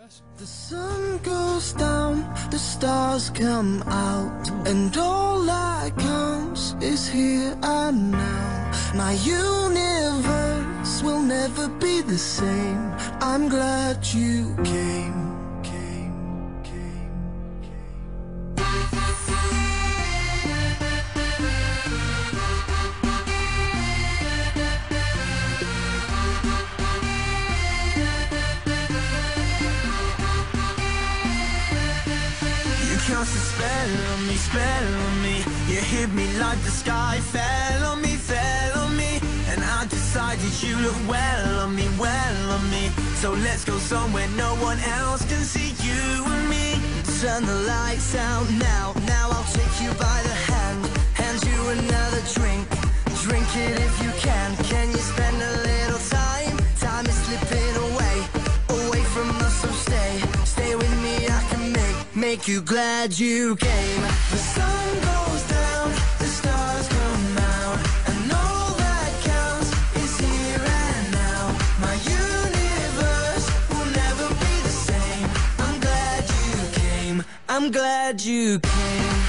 The sun goes down, the stars come out, and all that counts is here and now. My universe will never be the same. I'm glad you came. Cast a spell on me. You hit me like the sky fell on me, and I decided you look well on me. So let's go somewhere no one else can see you and me. Turn the lights out now. Now I'll take you by the hand, hand you another drink. Drink it if you can. Can you spend a little time? Time is slipping away from us, so stay with me. I can make you glad you came. The sun goes down, the stars come out, and all that counts is here and now. My universe will never be the same. I'm glad you came. I'm glad you came.